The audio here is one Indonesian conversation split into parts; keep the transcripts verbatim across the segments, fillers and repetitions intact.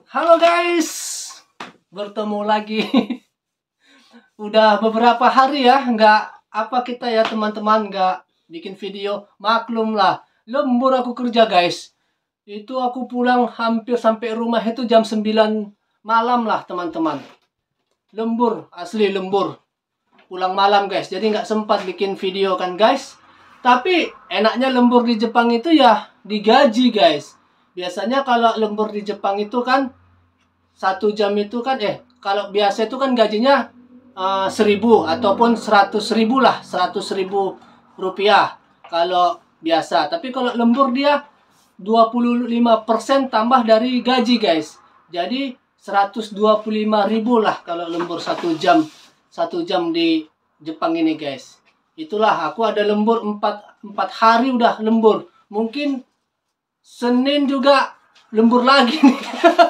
Halo guys, bertemu lagi. Udah beberapa hari ya, nggak apa kita ya teman-teman, nggak bikin video. Maklum lah, lembur aku kerja guys. Itu aku pulang hampir sampai rumah itu jam sembilan malam lah teman-teman. Lembur, asli lembur. Pulang malam guys, jadi nggak sempat bikin video kan guys. Tapi enaknya lembur di Jepang itu ya digaji guys. Biasanya kalau lembur di Jepang itu kan satu jam itu kan eh kalau biasa itu kan gajinya uh, seribu ataupun seratus ribu lah, seratus ribu rupiah kalau biasa. Tapi kalau lembur dia dua puluh lima persen tambah dari gaji guys. Jadi seratus dua puluh lima ribu lah kalau lembur satu jam satu jam di Jepang ini guys. Itulah aku ada lembur empat hari udah lembur. Mungkin Senin juga lembur lagi nih.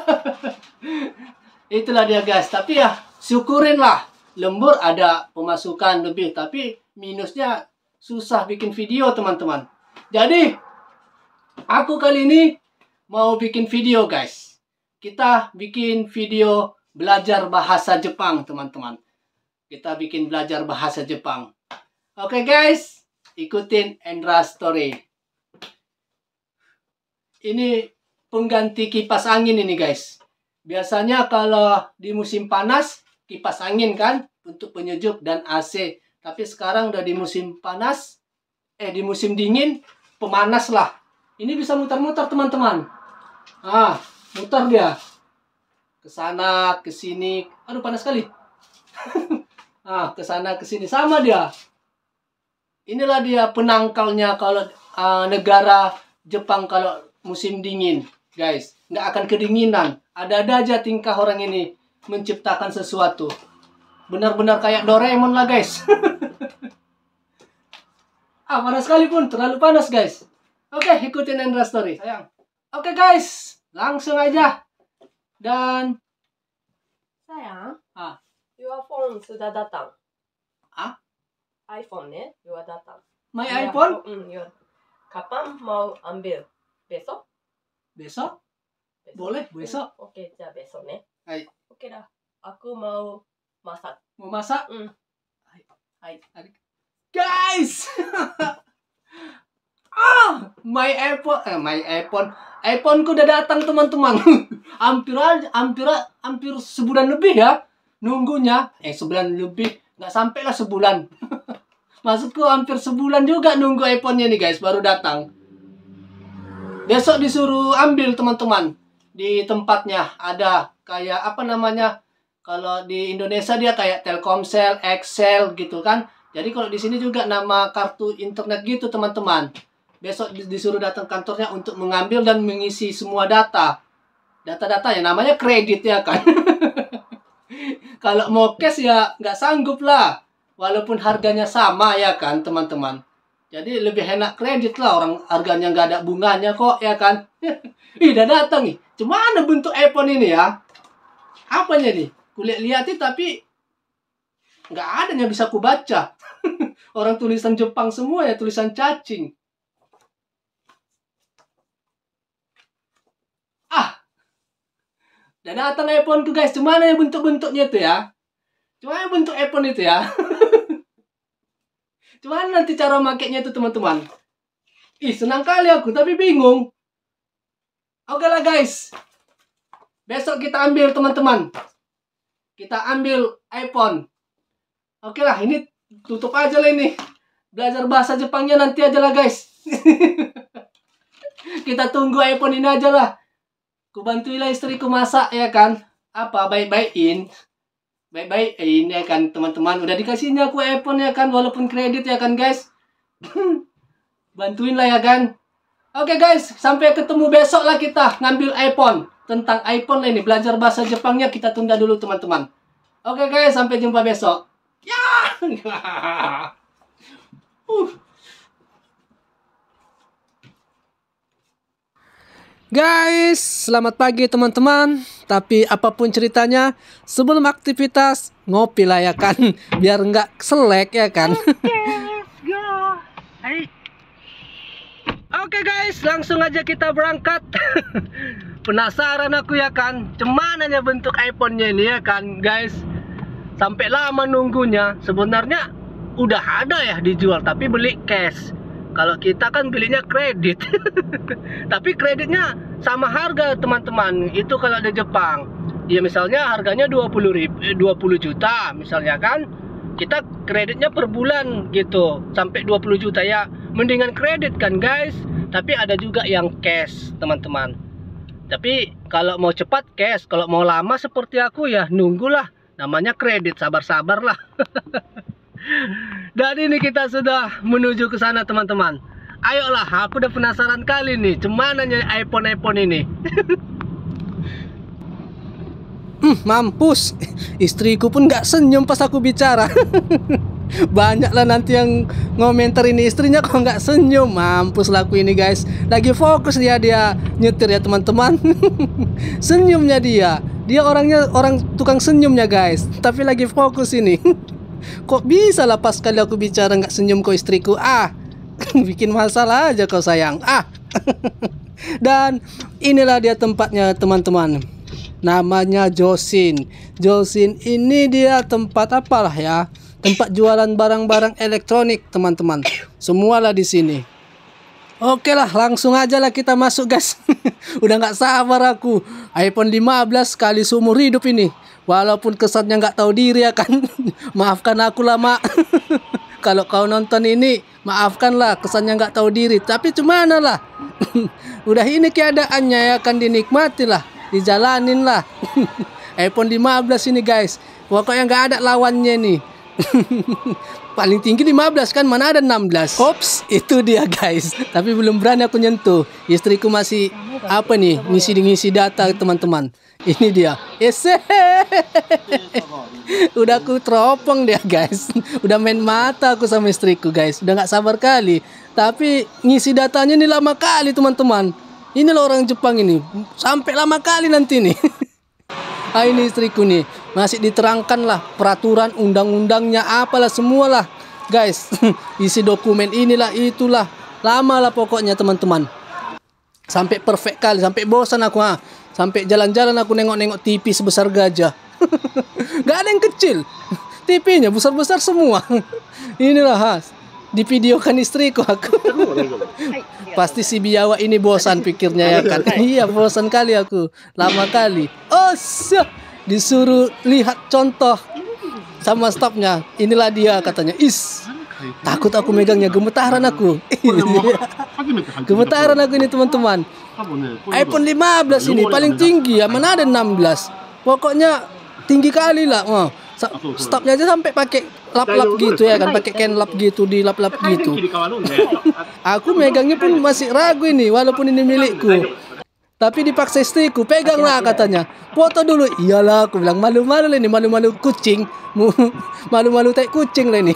Itulah dia guys. Tapi ya syukurin lah, lembur ada pemasukan lebih. Tapi minusnya susah bikin video teman-teman. Jadi aku kali ini mau bikin video guys. Kita bikin video belajar bahasa Jepang teman-teman. Kita bikin belajar bahasa Jepang. Oke guys, ikutin Endra Story. Ini pengganti kipas angin ini guys. Biasanya kalau di musim panas kipas angin kan untuk penyejuk dan A C. Tapi sekarang udah di musim panas, eh di musim dingin pemanas lah. Ini bisa muter-muter teman-teman. Ah, muter dia. Ke sana, ke sini. Aduh panas sekali. Ah, ke sana, ke sini sama dia. Inilah dia penangkalnya kalau uh, negara Jepang kalau musim dingin, guys. Nggak akan kedinginan. Ada-ada aja tingkah orang ini menciptakan sesuatu. Benar-benar kayak Doraemon lah, guys. Ah, panas sekali pun. Terlalu panas, guys. Oke, ikutin Endra Story, sayang. Oke, guys. Langsung aja. Dan... Sayang, Ah. your phone sudah datang. Ah? iPhone nih, your datang. My Your iPhone? phone, Hmm, your. Kapan mau ambil? Besok? Besok? Besok. Boleh, besok. Hmm, Oke, jadi besok nih. Hai. Oke dah. Aku mau masak. Mau masak? Hmm. Hai. Hai. Hai. Guys! Ah! My iPhone. Eh, my iPhone. iPhone-ku udah datang, teman-teman. hampir aja, hampir, hampir sebulan lebih ya. Nunggunya. Eh, sebulan lebih. Nggak sampai lah sebulan. Maksudku hampir sebulan juga nunggu iPhone-nya nih guys. Baru datang. Besok disuruh ambil teman-teman. Di tempatnya ada kayak apa namanya. Kalau di Indonesia dia kayak Telkomsel, Excel gitu kan. Jadi kalau di sini juga nama kartu internet gitu teman-teman. Besok disuruh datang kantornya untuk mengambil dan mengisi semua data. Data-datanya namanya kredit ya kan. Kalau mau cash ya nggak sanggup lah. Walaupun harganya sama ya kan teman-teman. Jadi lebih enak kredit lah, orang harganya nggak ada bunganya kok ya kan. Ih udah datang nih. Gimana bentuk iPhone ini ya? Apanya nih? Kulihat lihatin tapi nggak ada yang bisa kubaca. Orang tulisan Jepang semua ya, tulisan cacing. Ah, udah datang iPhone ku guys. Gimana ya bentuk-bentuknya itu ya? Gimana bentuk iPhone itu ya? Gimana nanti cara makainya itu teman-teman? Ih senang kali aku tapi bingung. Oke lah guys. Besok kita ambil teman-teman. Kita ambil iPhone. Oke lah ini tutup aja lah ini. Belajar bahasa Jepangnya nanti aja lah guys. Kita tunggu iPhone ini aja lah. Kubantuilah istriku masak ya kan. Apa baik-baikin. Baik-baikin ya kan teman-teman. Udah dikasihnya aku iPhone ya kan. Walaupun kredit ya kan guys. Bantuin lah ya kan. Oke guys. Sampai ketemu besok lah kita ngambil iPhone. Tentang iPhone lah ini. Belajar bahasa Jepangnya kita tunda dulu teman-teman. Oke guys. Sampai jumpa besok. Ya. uh. Guys, selamat pagi teman-teman. Tapi apapun ceritanya, sebelum aktivitas ngopi lah ya kan, biar nggak selek ya kan. Oke, let's go. Hai. Oke guys, langsung aja kita berangkat. penasaran aku ya kan, cumananya bentuk iPhone-nya ini ya kan guys. Sampai lama nunggunya. Sebenarnya udah ada ya dijual, tapi beli cash. Kalau kita kan belinya kredit. Tapi kreditnya sama harga teman-teman. Itu kalau di Jepang. Ya misalnya harganya dua puluh ribu, dua puluh juta misalnya kan. Kita kreditnya per bulan gitu. Sampai dua puluh juta ya. Mendingan kredit kan guys. Tapi ada juga yang cash teman-teman. Tapi kalau mau cepat cash, kalau mau lama seperti aku ya nunggulah. Namanya kredit, sabar-sabar lah. Dan ini kita sudah menuju ke sana teman-teman. Ayolah, aku udah penasaran kali nih, cumananya iPhone-iPhone ini. Hmm, mampus. Istriku pun gak senyum pas aku bicara. Banyaklah nanti yang ngomentar ini istrinya kok nggak senyum. Mampus laku ini guys. Lagi fokus dia dia nyetir ya teman-teman. Senyumnya dia. Dia orangnya orang tukang senyumnya guys. Tapi lagi fokus ini. Kok bisa lah pas kali aku bicara nggak senyum kok istriku. Ah, bikin masalah aja kau sayang. Ah. Dan inilah dia tempatnya teman-teman. Namanya Josin. Josin ini dia tempat apalah ya? Tempat jualan barang-barang elektronik teman-teman. Semualah di sini. Oke lah, langsung aja lah kita masuk guys. Udah nggak sabar aku. iPhone lima belas kali seumur hidup ini. Walaupun kesannya nggak tahu diri ya kan. Maafkan aku lah mak. Kalau kau nonton ini, maafkanlah kesannya nggak tahu diri. Tapi cumana lah. Udah ini keadaannya ya kan, dinikmati lah, dijalanin lah. iPhone lima belas ini guys. Pokoknya nggak ada lawannya nih. Paling tinggi lima belas kan, mana ada enam belas. Ops, itu dia guys. Tapi belum berani aku nyentuh. Istriku masih apa nih, ngisi-ngisi data teman-teman. Ini dia. Ese. Udah aku teropong dia guys. Udah main mata aku sama istriku guys. Udah nggak sabar kali. Tapi ngisi datanya ini lama kali teman-teman. Ini loh orang Jepang ini. Sampai lama kali nanti nih. Ah, ini istriku nih, masih diterangkan lah peraturan undang-undangnya apalah semualah guys. Isi dokumen inilah itulah, lama lah pokoknya teman-teman. Sampai perfect kali, sampai bosan aku ha. Sampai jalan-jalan aku nengok-nengok T V sebesar gajah. Gak ada yang kecil, T V-nya besar-besar semua. Inilah ha, divideokan istriku aku. Pasti si biawa ini bosan pikirnya ya kan. Iya, bosan kali aku. Lama kali. Oh, syah. Disuruh lihat contoh sama stopnya. Inilah dia katanya. Is. Takut aku megangnya, gemetaran aku. Gemetaran aku ini teman-teman. iPhone lima belas ini paling tinggi ya. Mana ada enam belas. Pokoknya tinggi kali lah. Oh. Stopnya aja sampai pakai lap-lap gitu ya kan, pakai can lap gitu, di lap-lap gitu. Aku megangnya pun masih ragu ini, walaupun ini milikku. Tapi dipaksa istriku, pegang lah katanya. Foto dulu. Iyalah, aku bilang malu-malu ini, malu-malu kucing, malu-malu tai kucing lah ini.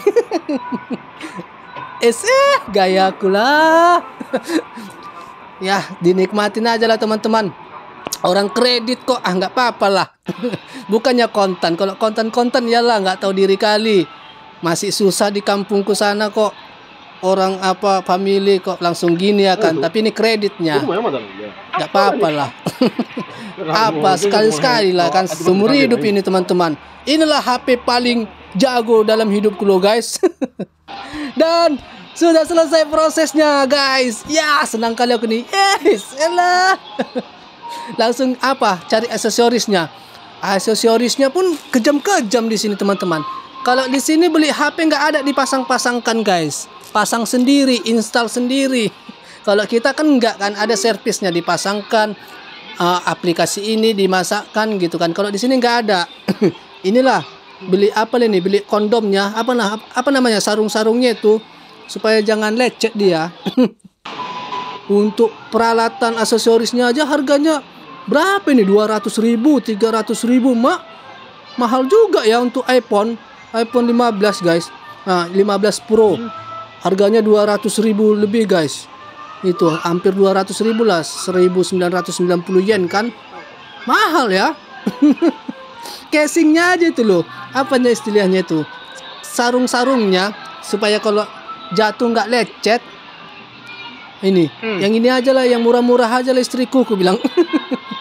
Es eh, gaya aku lah. Ya, dinikmatin aja lah teman-teman. Orang kredit kok, ah nggak apa-apa lah. Bukannya kontan. Kalau kontan-kontan ya lah, nggak tahu diri kali. Masih susah di kampungku sana kok. Orang apa family kok langsung gini ya kan. Tapi ini kreditnya. Nggak apa-apa lah. Apa sekali-sekali lah kan. Seumur hidup ini teman-teman. Inilah H P paling jago dalam hidupku loh guys. Dan sudah selesai prosesnya guys. Ya senang kali aku nih. Yes, elah. Langsung apa cari aksesorisnya. Aksesorisnya pun kejam-kejam di sini teman-teman. Kalau di sini beli H P nggak ada dipasang-pasangkan guys. Pasang sendiri, install sendiri. Kalau kita kan nggak kan, ada servisnya dipasangkan, uh, aplikasi ini dimasakkan gitu kan. Kalau di sini nggak ada. Inilah beli apa nih? Beli kondomnya, apa nah apa namanya, sarung-sarungnya itu supaya jangan lecet dia. Untuk peralatan aksesorisnya aja harganya berapa ini? dua ratus ribu, tiga ratus ribu, mak. Mahal juga ya untuk iPhone. iPhone lima belas guys. Nah, lima belas Pro. Harganya dua ratus ribu lebih guys. Itu hampir dua ratus ribu lah, seribu sembilan ratus sembilan puluh yen kan. Mahal ya. Casingnya aja itu loh. Apanya istilahnya itu? Sarung-sarungnya supaya kalau jatuh nggak lecet. Ini, hmm. Yang ini aja lah, yang murah-murah aja lah istriku, aku bilang.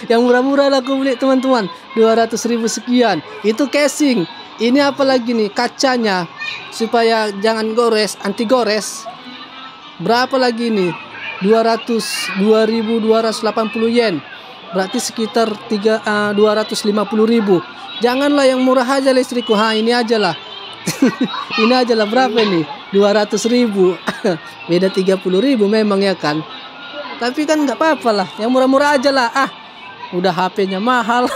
Yang murah-murah lah aku beli teman-teman, dua ratus ribu sekian. Itu casing. Ini apa lagi nih, kacanya supaya jangan gores, anti gores. Berapa lagi nih? dua ratus dua ribu dua ratus delapan puluh yen. Berarti sekitar tiga uh, dua ratus lima puluh ribu. Janganlah yang murah aja listriku. Ha, ini aja lah. Ini aja lah, berapa nih? dua ratus ribu. Beda tiga puluh ribu memang ya kan. Tapi kan nggak apa-apa lah, yang murah-murah aja lah. Ah, udah H P-nya mahal.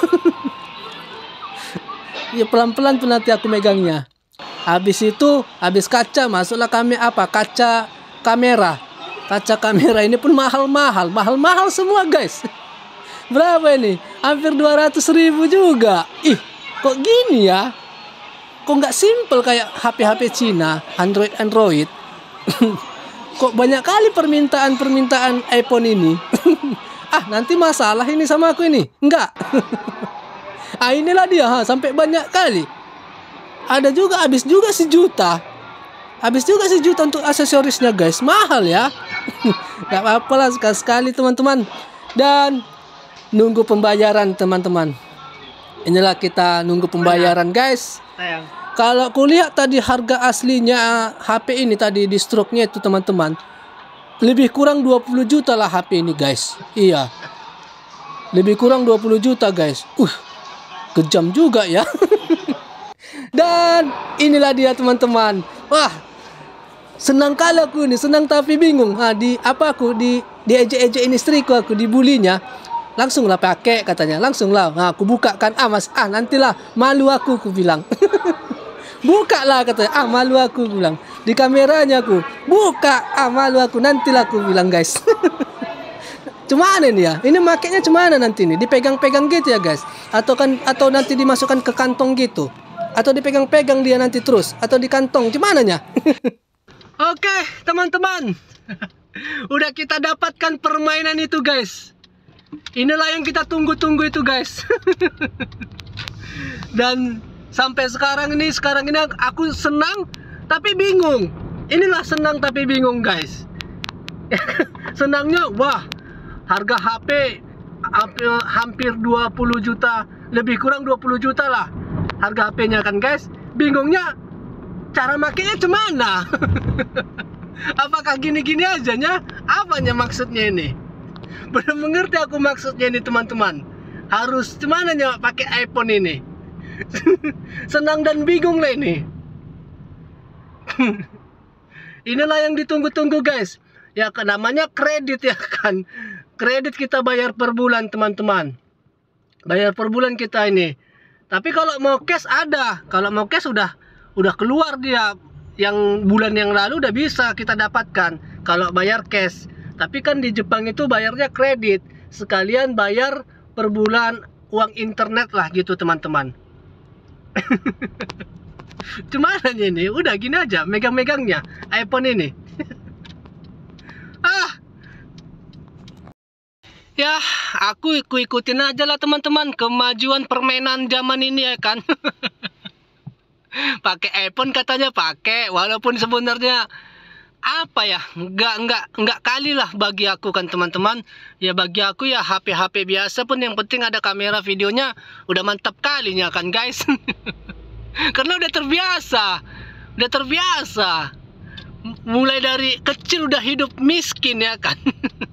Ya pelan-pelan tuh nanti aku megangnya. Habis itu, habis kaca masuklah kami apa? Kaca kamera. Kaca kamera ini pun mahal-mahal, mahal-mahal semua guys. Berapa ini? Hampir dua ratus ribu juga. Ih, kok gini ya? Kok nggak simple kayak H P-H P Cina, Android-Android? Kok banyak kali permintaan-permintaan iPhone ini? Ah, nanti masalah ini sama aku ini. Enggak. Ah, inilah dia, ha, sampai banyak kali. Ada juga, habis juga sejuta. Habis juga sejuta untuk aksesorisnya guys. Mahal ya. Gak apa-apa lah, sekali-sekali teman-teman. Dan nunggu pembayaran teman-teman. Inilah kita nunggu pembayaran guys. Sayang. Kalau kulihat tadi harga aslinya H P ini tadi di stroke-nya itu teman-teman, lebih kurang dua puluh juta lah H P ini guys. Iya. Lebih kurang dua puluh juta guys. Uh, kejam juga ya. Dan inilah dia teman-teman. Wah, senang kali aku ini, senang tapi bingung. Ha, di apa aku di di ejek-ejekin istriku, aku dibulinya. Langsung lah pakai katanya, langsung lah. Nah, aku bukakan, ah mas, ah nantilah, malu aku, aku bilang. Buka lah katanya, ah malu aku, aku bilang. Di kameranya aku, buka, ah malu aku, nantilah aku bilang guys. Cuman ini ya, ini makainya cuman nanti nih, dipegang-pegang gitu ya guys, atau kan, atau nanti dimasukkan ke kantong gitu, atau dipegang-pegang dia nanti terus, atau di kantong, gimana nya? Oke teman-teman, udah kita dapatkan permainan itu guys. Inilah yang kita tunggu-tunggu itu guys. Dan sampai sekarang ini, sekarang ini aku senang tapi bingung. Inilah senang tapi bingung guys. Senangnya, wah, harga H P hampir dua puluh juta, lebih kurang dua puluh juta lah harga H P-nya kan guys. Bingungnya cara makainya cemana? Apakah gini-gini aja nya? Apanya maksudnya ini? Belum mengerti aku maksudnya ini teman-teman. Harus gimana nya pakai iPhone ini? Senang dan bingung lah ini. Inilah yang ditunggu-tunggu guys. Ya kan namanya kredit ya kan. Kredit kita bayar per bulan teman-teman. Bayar per bulan kita ini. Tapi kalau mau cash ada. Kalau mau cash udah udah keluar dia. Yang bulan yang lalu udah bisa kita dapatkan kalau bayar cash. Tapi kan di Jepang itu bayarnya kredit. Sekalian bayar per bulan uang internet lah gitu teman-teman. Cuman ini udah gini aja megang-megangnya iPhone ini. Ah, ya aku ikut-ikutin aja lah teman-teman kemajuan permainan zaman ini ya kan. Pakai iPhone katanya pakai, walaupun sebenarnya apa ya, nggak nggak nggak kali lah bagi aku kan teman-teman. Ya bagi aku ya H P H P biasa pun yang penting ada kamera videonya udah mantap kalinya kan guys. Karena udah terbiasa, udah terbiasa. Mulai dari kecil udah hidup miskin ya kan.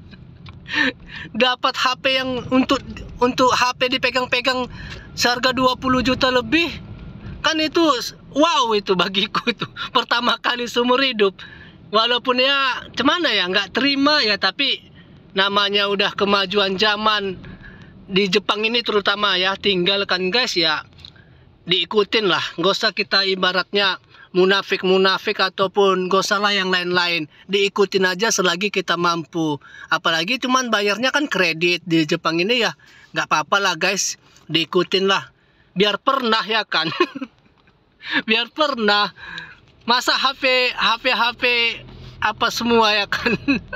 Dapat H P yang untuk untuk H P dipegang-pegang seharga dua puluh juta lebih, kan itu wow itu bagiku itu pertama kali seumur hidup. Walaupun ya cemana ya nggak terima ya, tapi namanya udah kemajuan zaman di Jepang ini terutama ya, tinggalkan guys ya diikutin lah, nggak usah kita ibaratnya munafik-munafik ataupun gak usah lah yang lain-lain, diikutin aja selagi kita mampu. Apalagi cuman bayarnya kan kredit di Jepang ini ya, nggak apa-apa lah guys, diikutin lah biar pernah ya kan. Biar pernah, masa H P H P H P apa semua ya kan.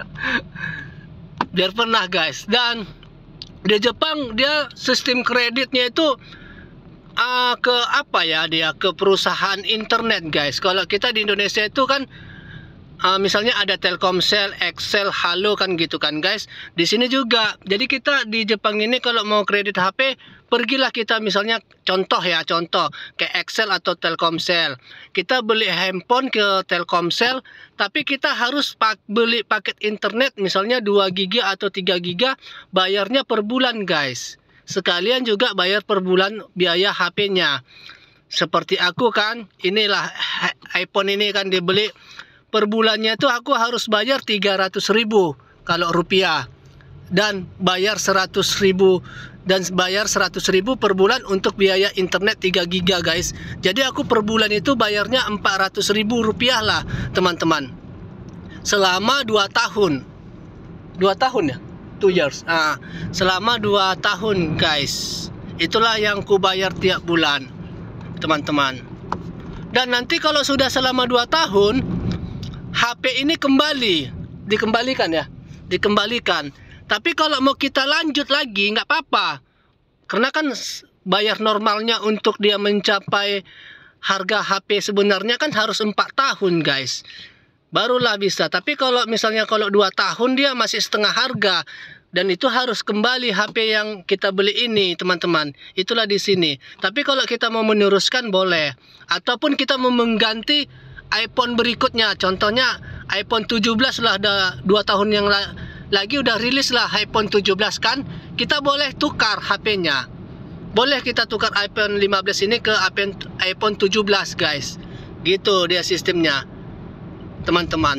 Biar pernah guys. Dan di Jepang dia sistem kreditnya itu Uh, ke apa ya, dia ke perusahaan internet guys. Kalau kita di Indonesia itu kan uh, misalnya ada Telkomsel, Excel, Halo kan gitu kan guys. Di sini juga. Jadi kita di Jepang ini kalau mau kredit H P, pergilah kita misalnya contoh ya, contoh kayak Excel atau Telkomsel. Kita beli handphone ke Telkomsel, tapi kita harus pak beli paket internet misalnya dua giga atau tiga giga, bayarnya per bulan guys. Sekalian juga bayar per bulan biaya H P-nya. Seperti aku kan, inilah iPhone ini kan dibeli per bulannya itu aku harus bayar tiga ratus ribu kalau rupiah, dan bayar seratus ribu dan bayar seratus ribu per bulan untuk biaya internet tiga giga guys. Jadi aku per bulan itu bayarnya empat ratus ribu rupiah lah teman-teman, selama dua tahun. Dua tahun ya, two years. Nah, selama dua tahun guys, itulah yang ku bayar tiap bulan teman-teman. Dan nanti kalau sudah selama dua tahun, H P ini kembali dikembalikan ya, dikembalikan. Tapi kalau mau kita lanjut lagi nggak apa-apa, karena kan bayar normalnya untuk dia mencapai harga H P sebenarnya kan harus empat tahun guys, barulah bisa. Tapi kalau misalnya kalau dua tahun dia masih setengah harga, dan itu harus kembali H P yang kita beli ini teman-teman. Itulah di sini. Tapi kalau kita mau meneruskan boleh, ataupun kita mau mengganti iPhone berikutnya, contohnya iPhone tujuh belas lah, ada dua tahun yang la lagi udah rilis lah iPhone tujuh belas kan, kita boleh tukar H P-nya. Boleh kita tukar iPhone lima belas ini ke iPhone tujuh belas guys. Gitu dia sistemnya teman-teman.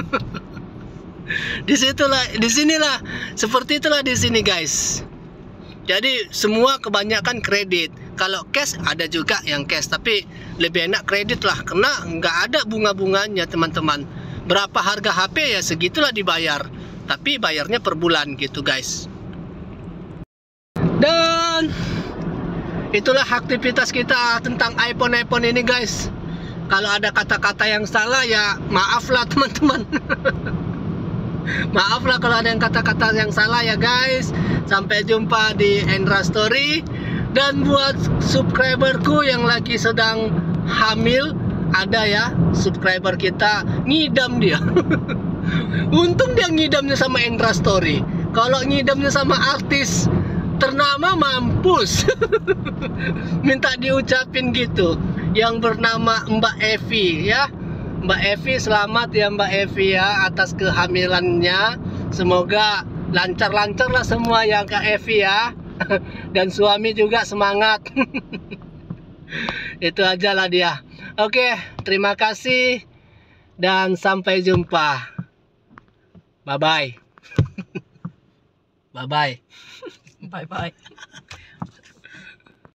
Di situlah, di sinilah, seperti itulah di sini guys. Jadi semua kebanyakan kredit. Kalau cash ada juga yang cash, tapi lebih enak kredit lah, karena nggak ada bunga-bunganya teman-teman. Berapa harga H P ya segitulah dibayar, tapi bayarnya per bulan gitu guys. Dan itulah aktivitas kita tentang iPhone-iPhone ini guys. Kalau ada kata-kata yang salah ya maaf lah teman-teman. Maaf lah kalau ada yang kata-kata yang salah ya guys. Sampai jumpa di Endra Story. Dan buat subscriberku yang lagi sedang hamil, ada ya subscriber kita ngidam dia. Untung dia ngidamnya sama Endra Story. Kalau ngidamnya sama artis ternama mampus. Minta diucapin gitu, yang bernama Mbak Evi ya. Mbak Evi, selamat ya Mbak Evi ya atas kehamilannya. Semoga lancar-lancar lah semua yang Kak Evi ya. Dan suami juga semangat. Itu aja lah dia. Oke, terima kasih dan sampai jumpa. Bye bye. Bye bye. Bye bye.